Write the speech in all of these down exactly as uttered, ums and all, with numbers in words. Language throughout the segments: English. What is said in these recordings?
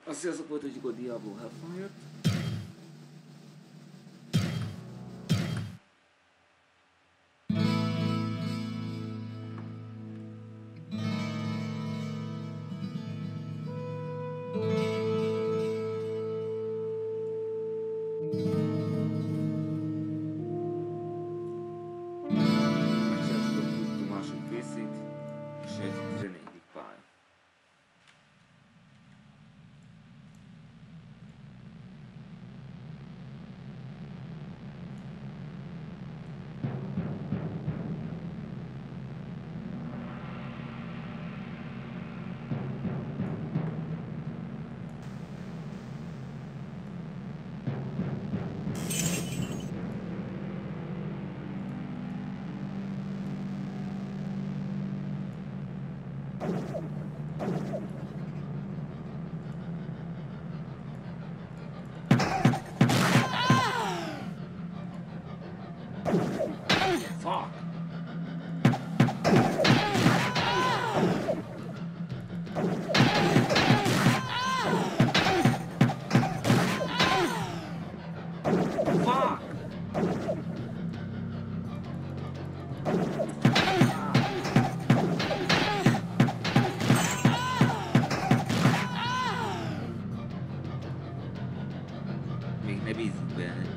Sziasztok, folytatjuk a Diablo Hellfire-t. Megcsináltuk a második részét, és ez a tizenegyedik pálya. Fuck! Fuck! Még ne bízzunk benne.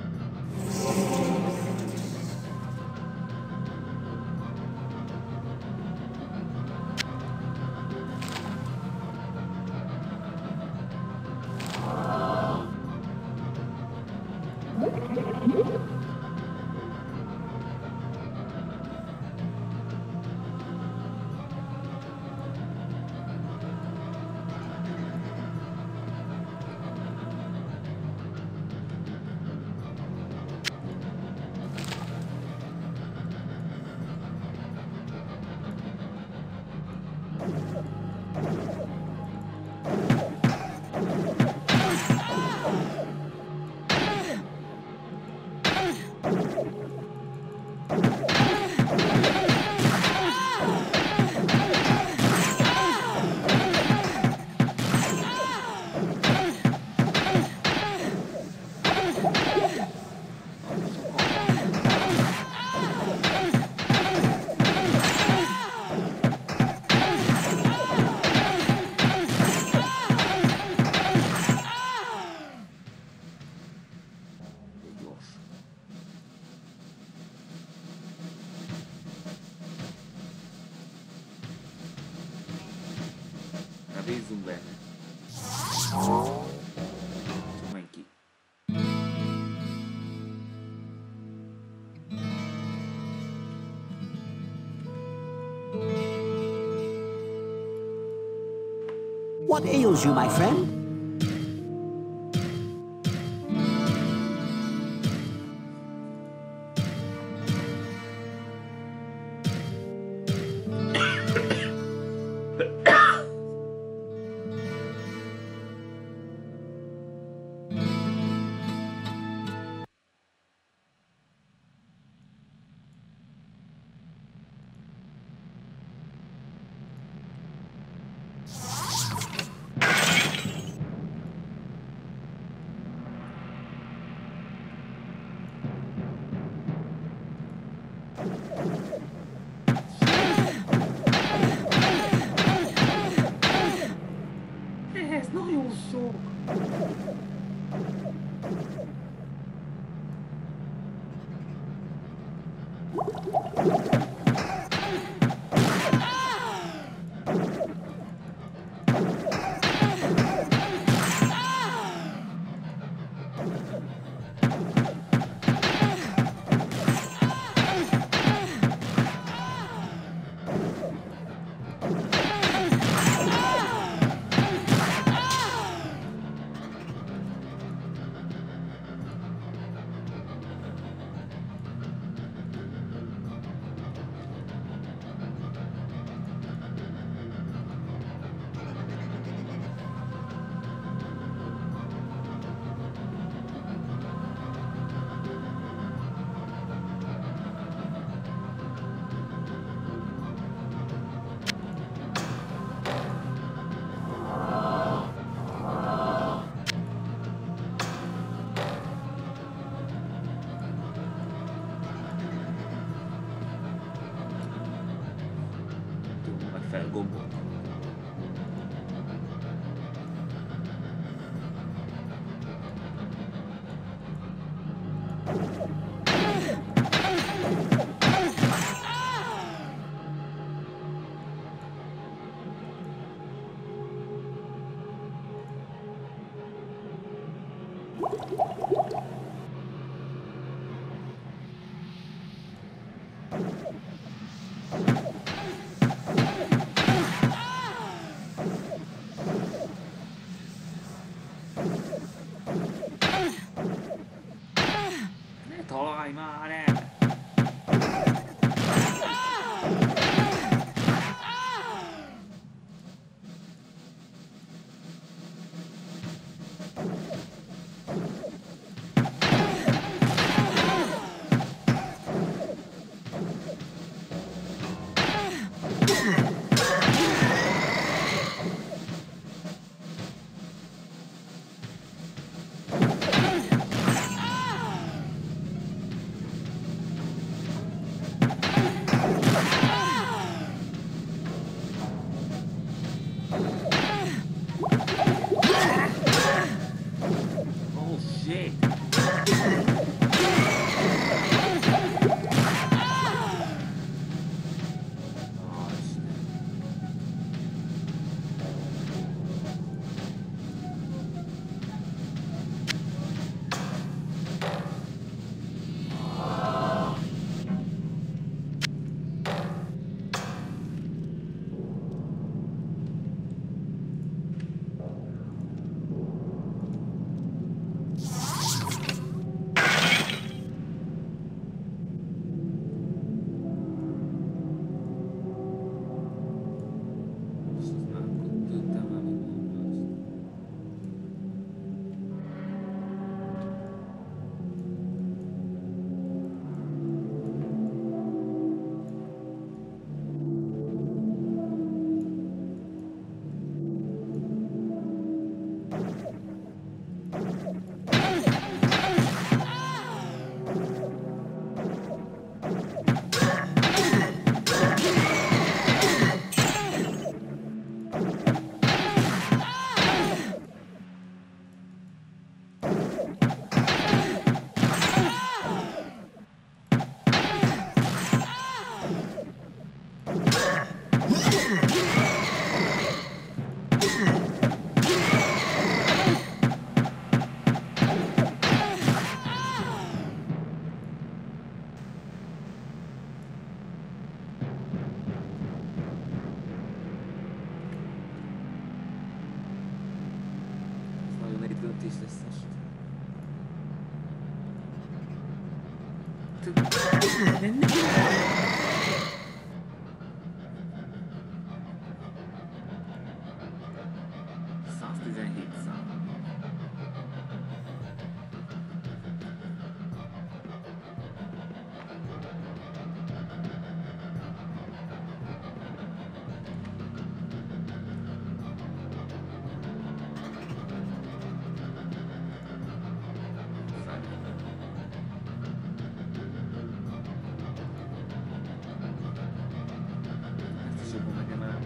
Ne bízzunk benne. Csak menj ki. What ails you, my friend? fel gombot. Ne találj már el! Oh shit! Oh, Istenem. Most az már akkor tudtam, amit mondasz. Ez nagyon egy döntés lesz most. száztizenhét szám. Ezt is jobban megyem el.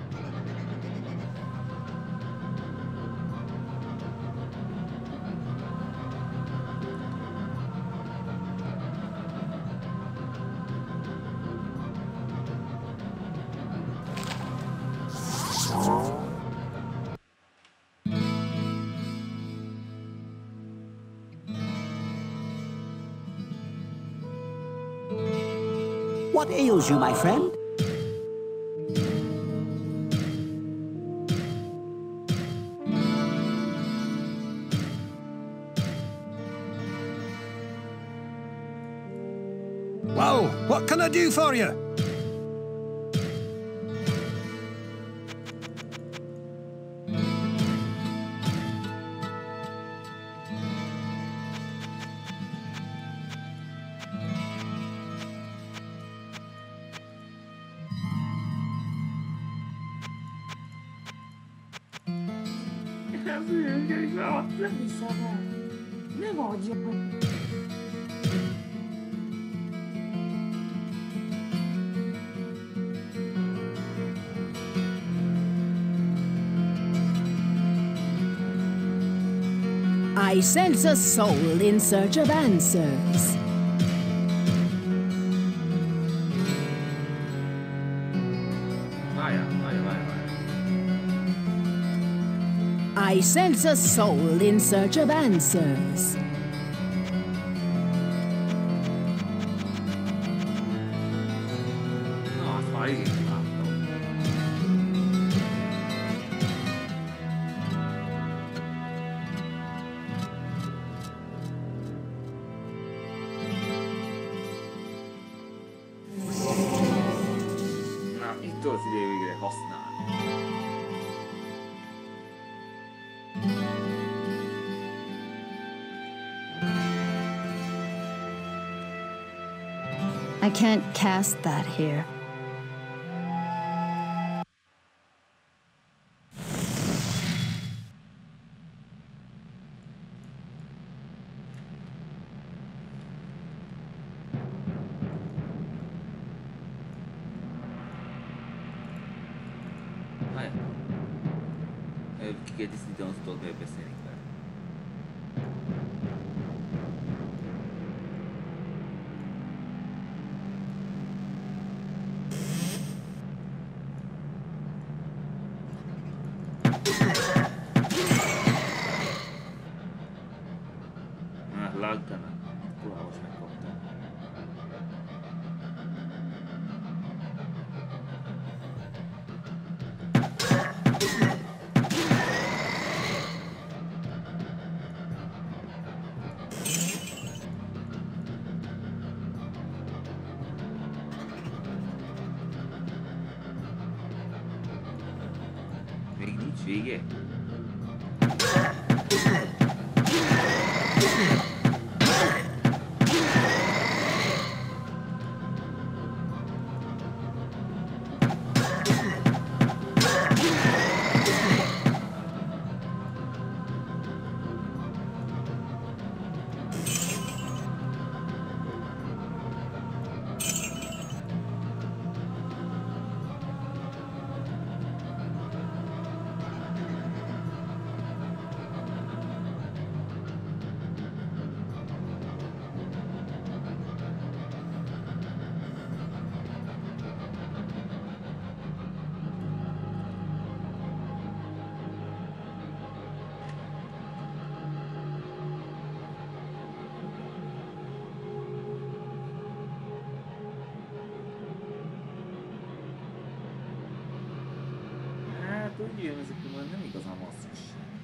What ails you, my friend? Whoa, what can I do for you? Mi sarà? Ne voglio. I sense a soul in search of answers. Várjál, várjál, várjál, várjál. I sense a soul in search of answers. Na, azt már így láttam. Na, itt tudod az idő végre használni. I can't cast that here. Várjál. Ö, Ki kell tisztítani, azt tudod, hogy beszélni vele. Ah, laggana. Kurva, most megkaptam. Még nincs vége? Hát úgy jön, ezek már nem igazán masszis.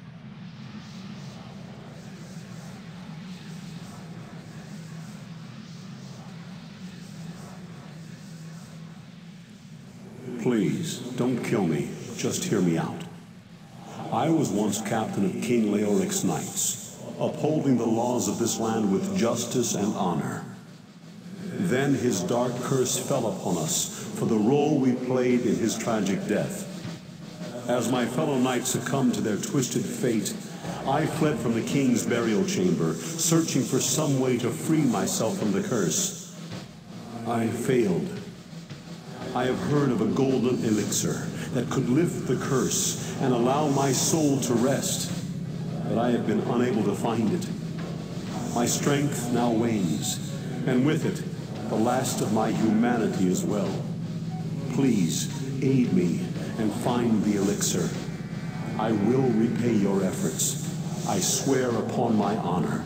Please, don't kill me. Just hear me out. I was once captain of King Leoric's knights, upholding the laws of this land with justice and honor. Then his dark curse fell upon us for the role we played in his tragic death. As my fellow knights succumbed to their twisted fate, I fled from the king's burial chamber, searching for some way to free myself from the curse. I failed. I have heard of a golden elixir that could lift the curse and allow my soul to rest, but I have been unable to find it. My strength now wanes, and with it, the last of my humanity as well. Please, aid me and find the elixir. I will repay your efforts. I swear upon my honor.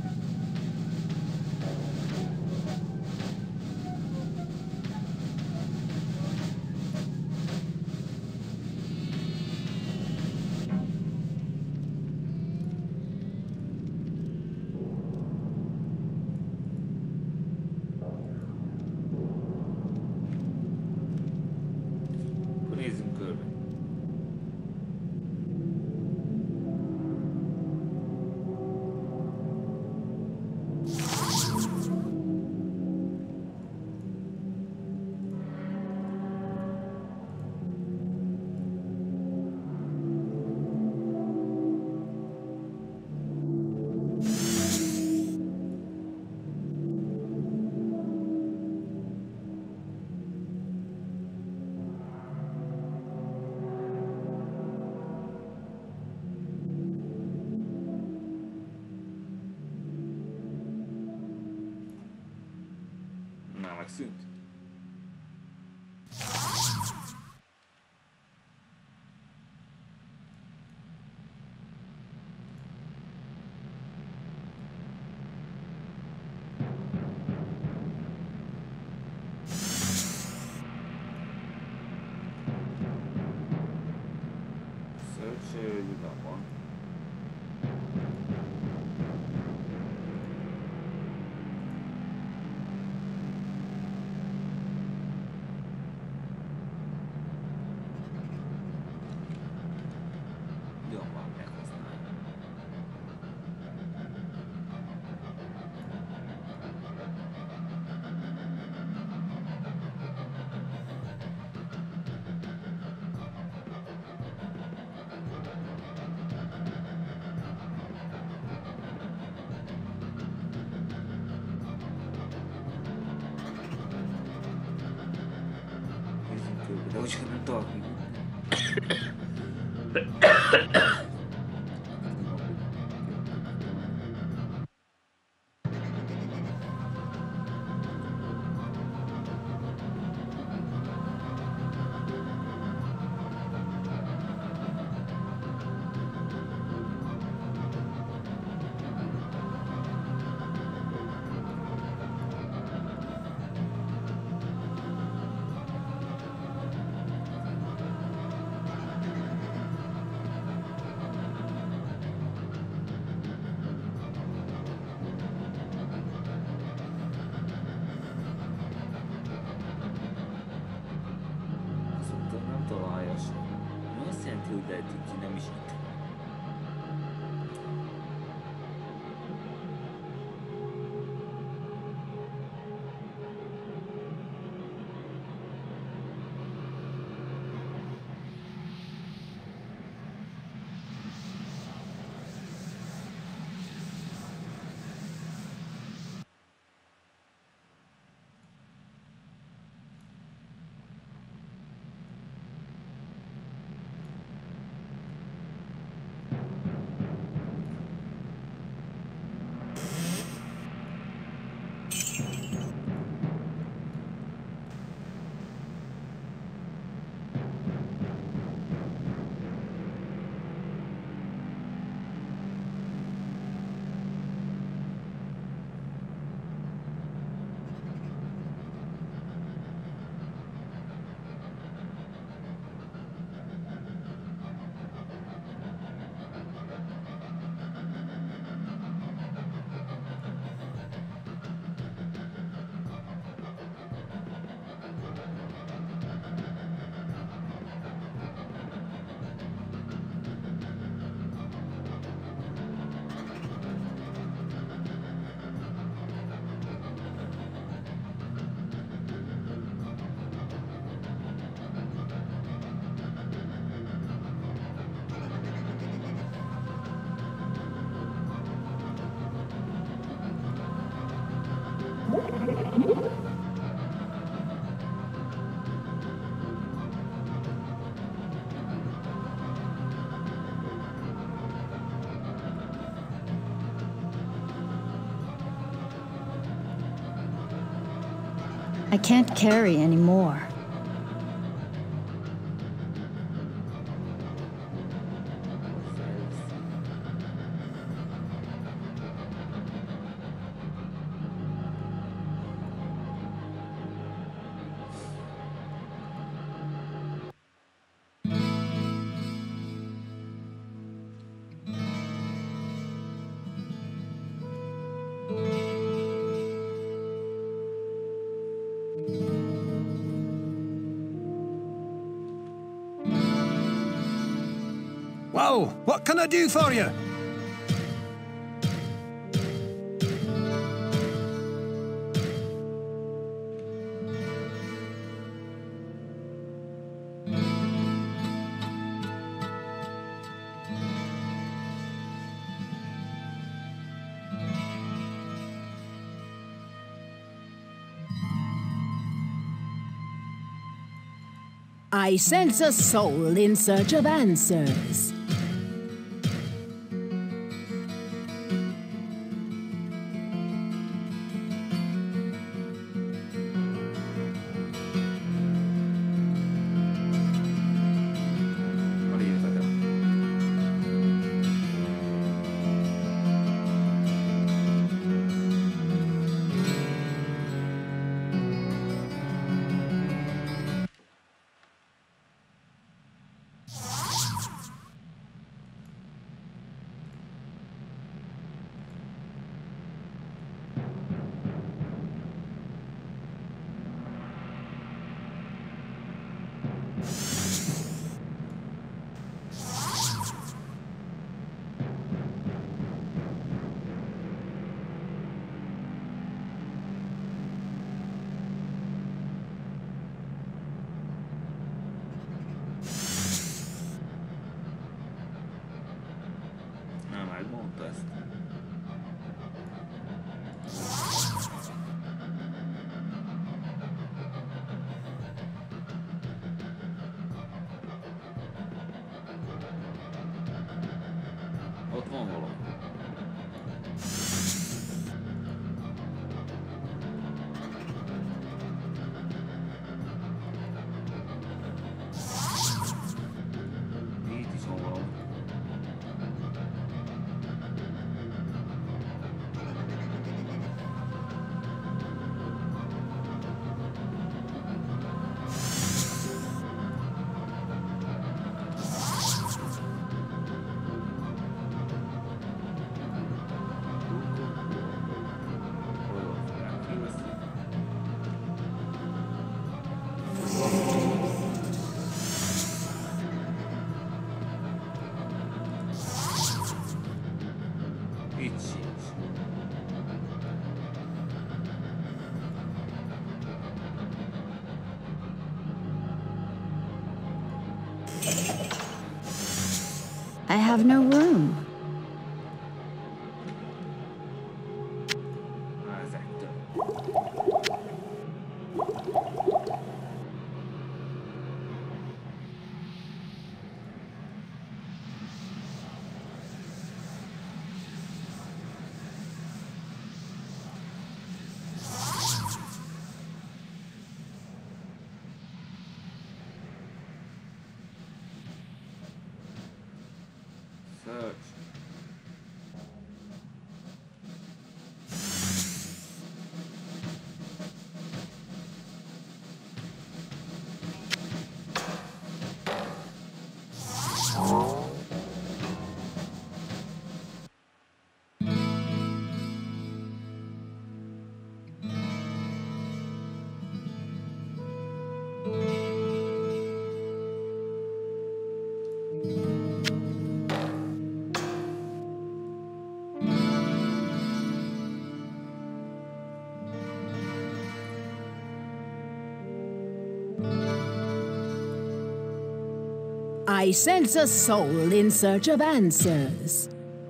Nézzünk körbe. Megszűnt. Search lapon. Jobban meghasználni. De úgyhogy nem tudok még. Nem találja sem. Mi azt jelenti, hogy lehet, hogy nem is itt. I can't carry anymore. Whoa, what can I do for you? I sense a soul in search of answers. Na, megmondta ezt. Ott van valami. Itt is van valami. Itt sincs. I have no room. Ezektől. Search. I sense a soul in search of answers.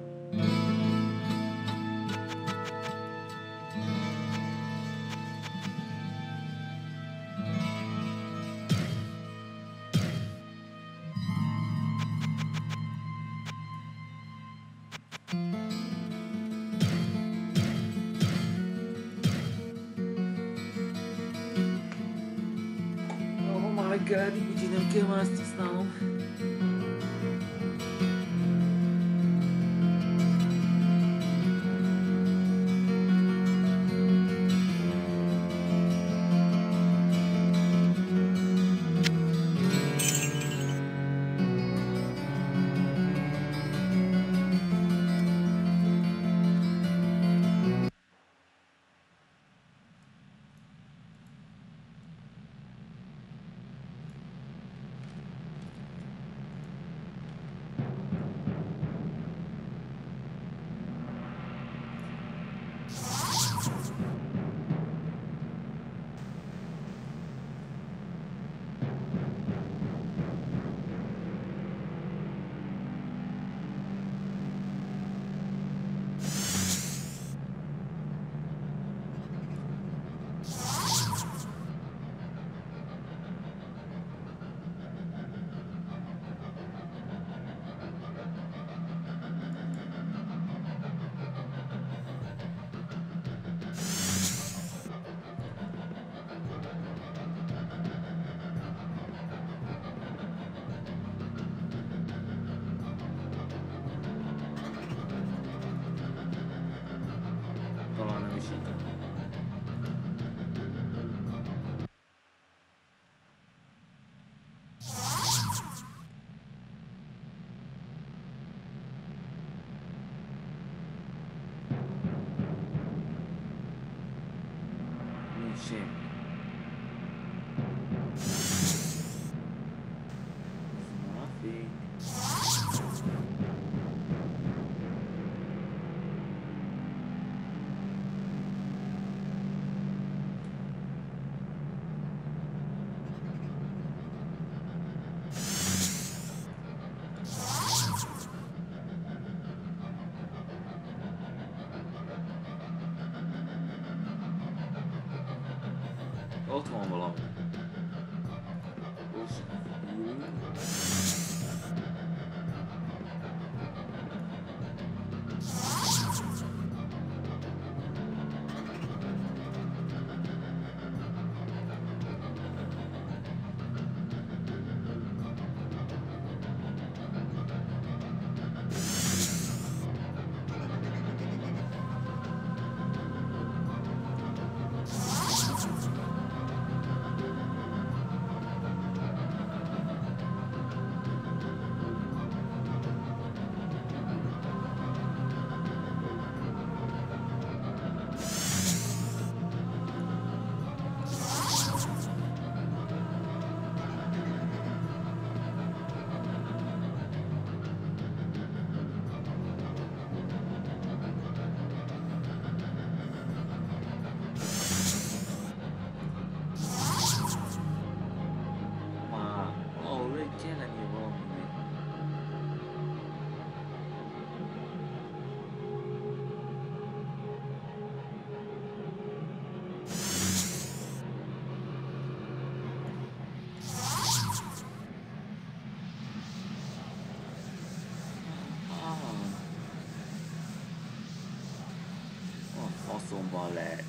Oh my god, di cucina anche masti stanno. Talán nem is így. Nincs semmi. Ott van valami. Faszomban lehet.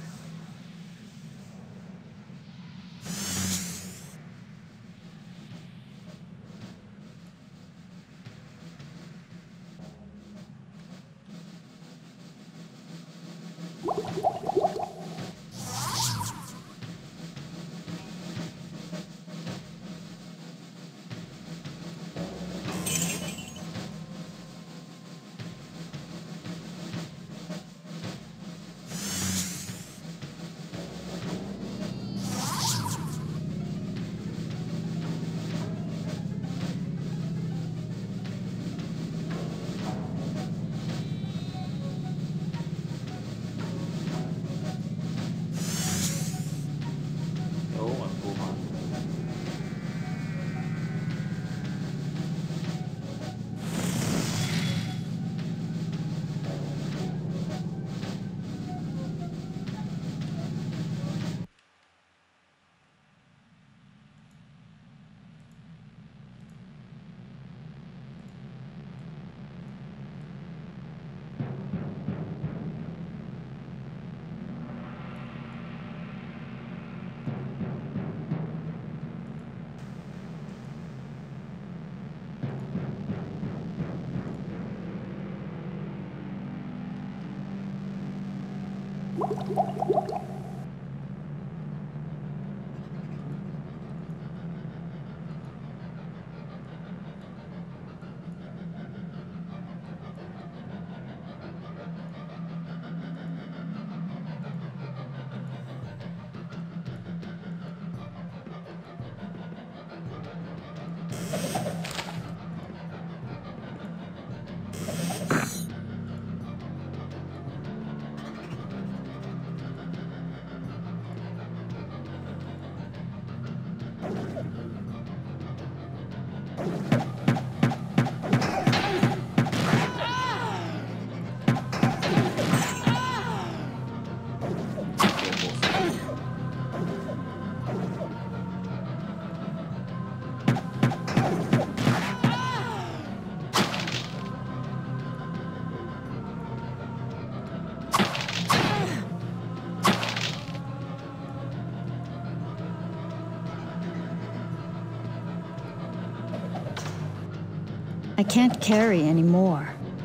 I can't carry anymore.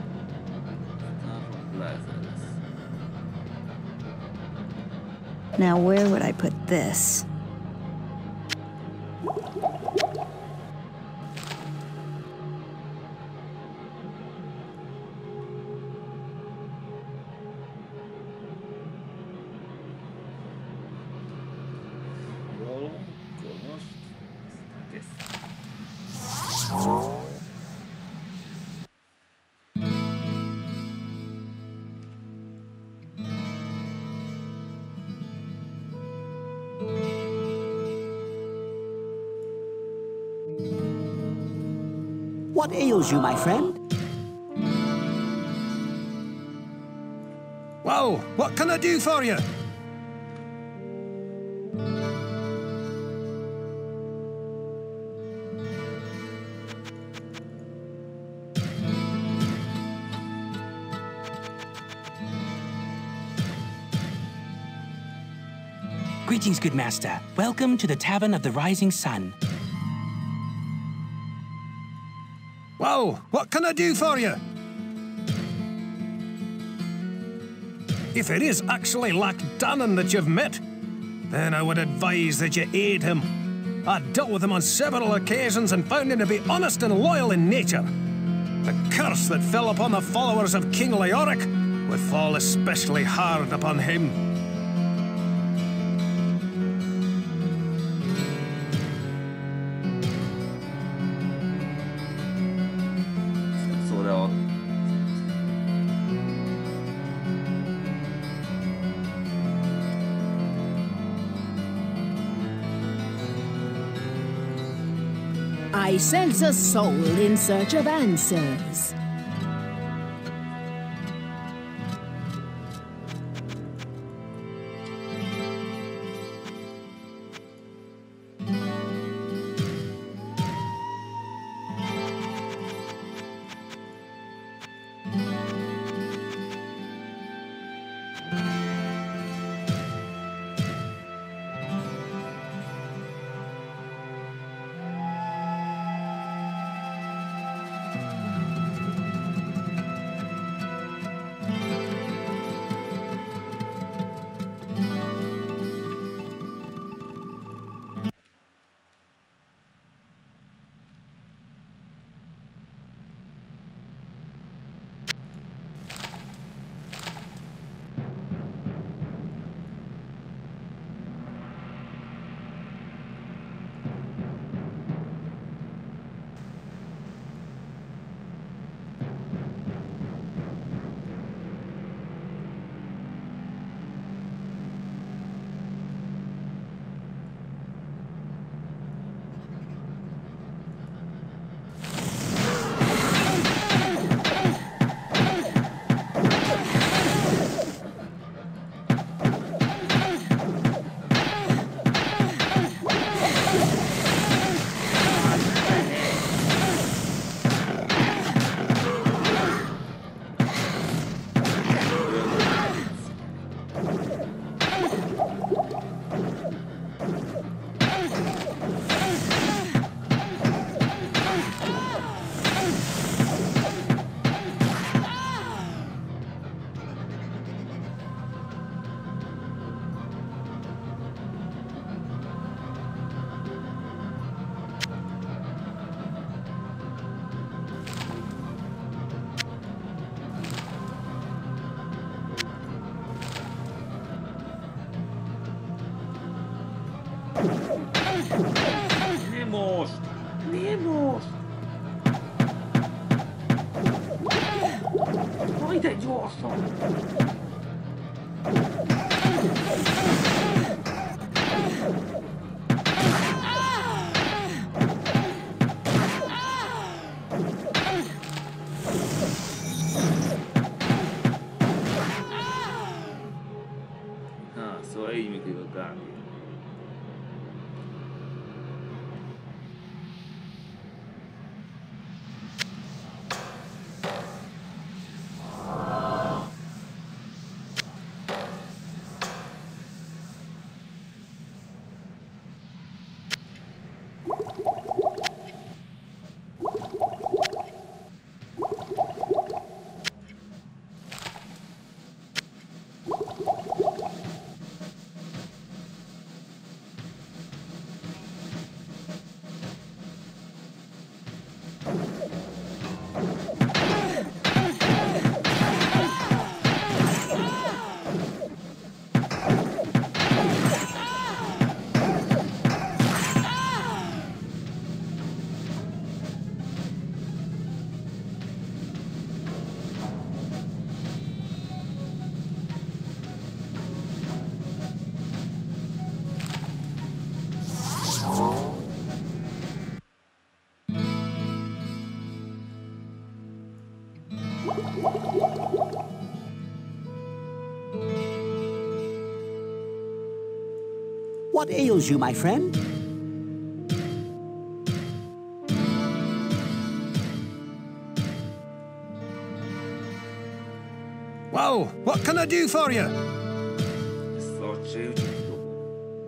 Now where would I put this? What ails you, my friend? Whoa! What can I do for you? Greetings, good master. Welcome to the Tavern of the Rising Sun. Whoa, what can I do for you? If it is actually Lac Dannon that you've met, then I would advise that you aid him. I dealt with him on several occasions and found him to be honest and loyal in nature. The curse that fell upon the followers of King Leoric would fall especially hard upon him. Sort of. I sense a soul in search of answers. Nem most! Nem most! Majd egy gyorsan! Ah, szóval így működik a kávé. What ails you, my friend? Whoa, what can I do for you? Ezt a csajt dobom.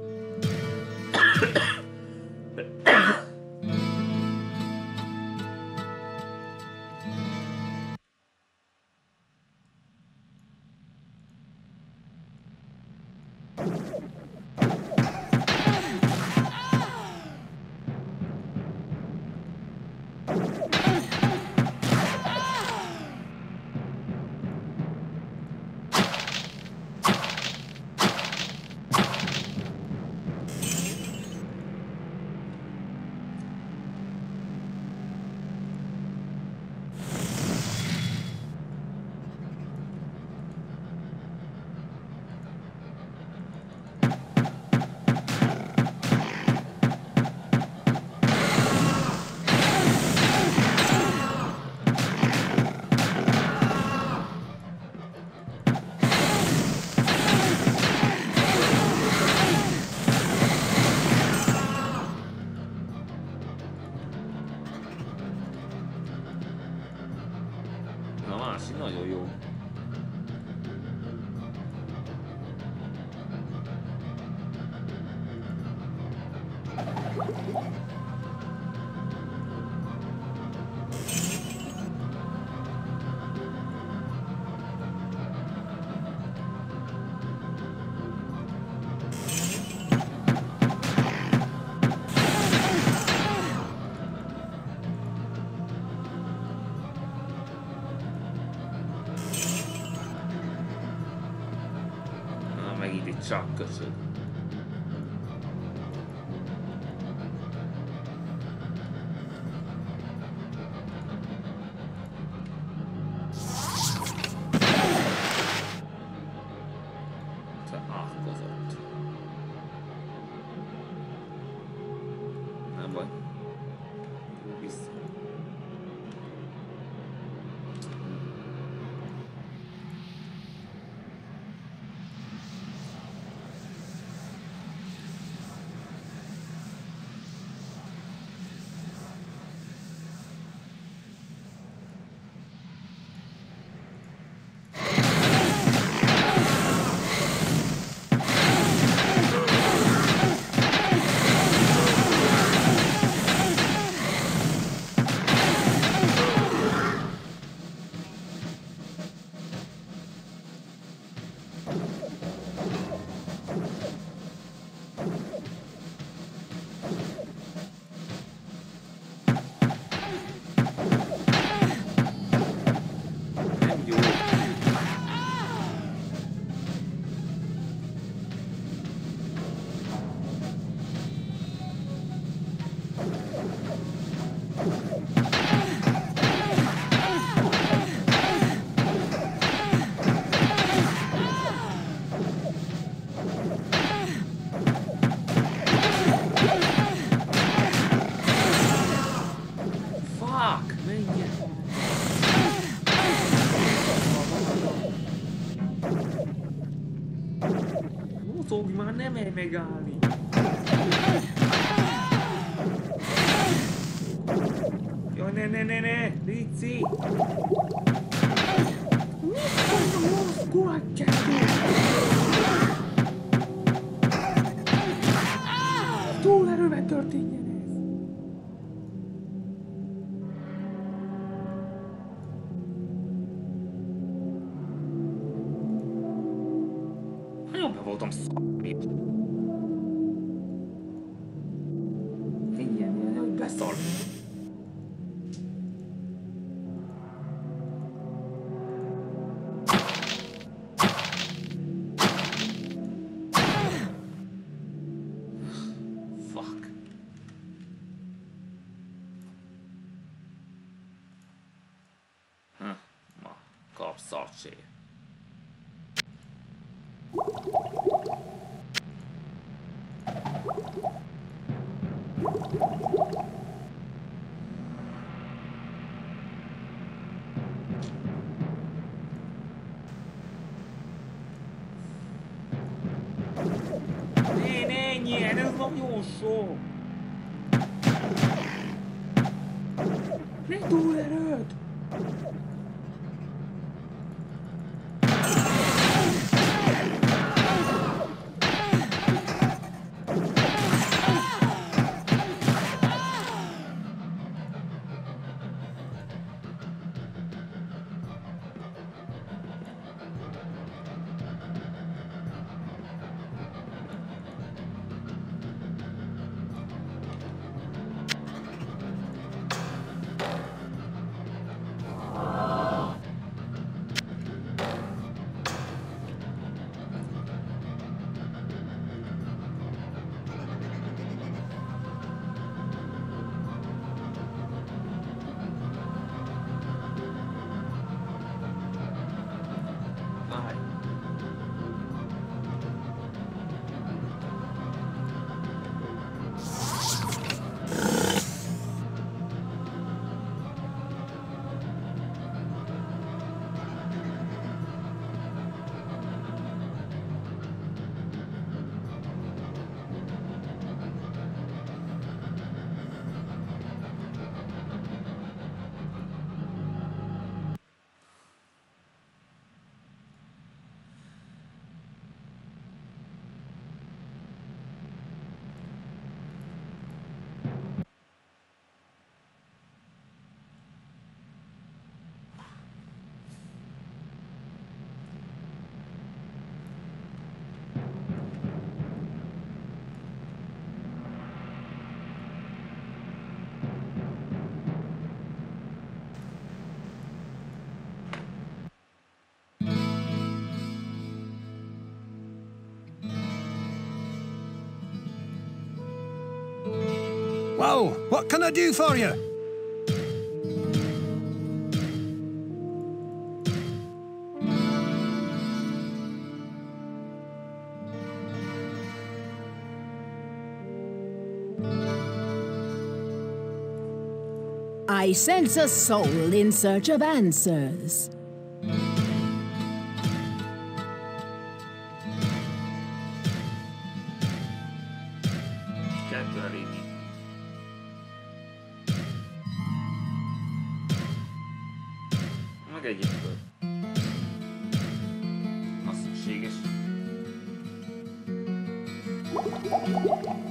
Na, másik nagyon jó. Megint itt csak köszön. Te átkozott. Nem baj. Vissza. Mozogj már, nem merj megállni! Jaj, ne, ne, ne, ne! Lici! Túlerőben történjen ez! Nagyon be voltam szarni. Ilyen, ilyen, hogy beszarni. Szartsé. Ne, ne, ennyien, ez nagyon sok. Ne túlerőd! Well, what can I do for you? I sense a soul in search of answers. Kettőre vinni. Meg egyébként. Az szükséges.